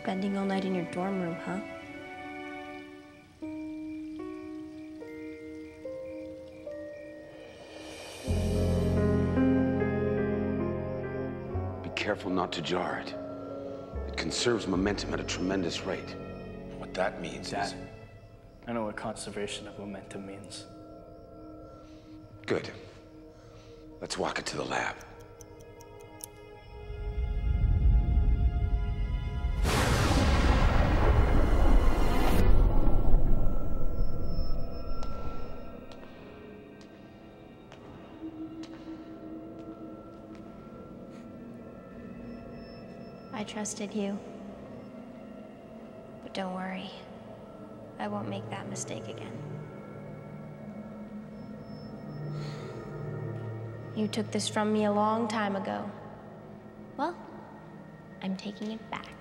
Spending all night in your dorm room, huh? Be careful not to jar it. It conserves momentum at a tremendous rate. What that means Dad, is... I know what conservation of momentum means. Good. Let's walk it to the lab. I trusted you. But don't worry. I won't make that mistake again. You took this from me a long time ago. Well, I'm taking it back.